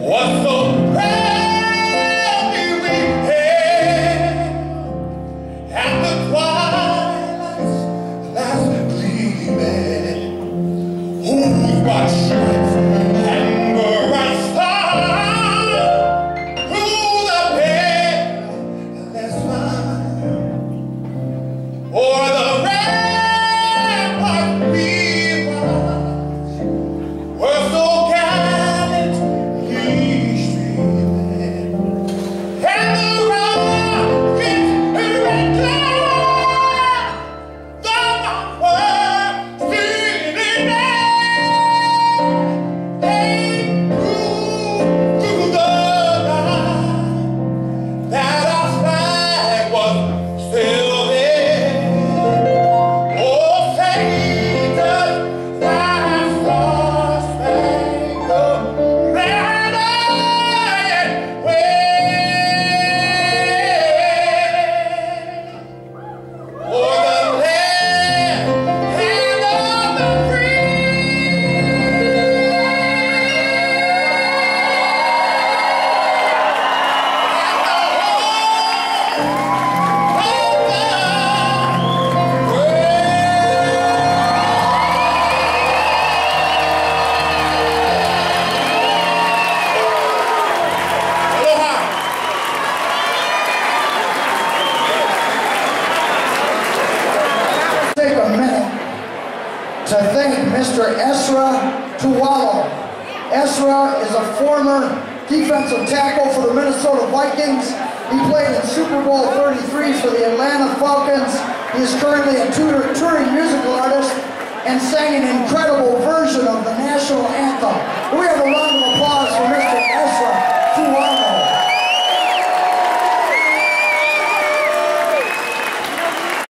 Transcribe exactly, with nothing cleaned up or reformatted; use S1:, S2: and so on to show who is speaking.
S1: to thank Mister Esera Tuaolo. Esera is a former defensive tackle for the Minnesota Vikings. He played in Super Bowl thirty-three for the Atlanta Falcons. He is currently a touring musical artist and sang an incredible version of the national anthem. We have a round of applause for Mister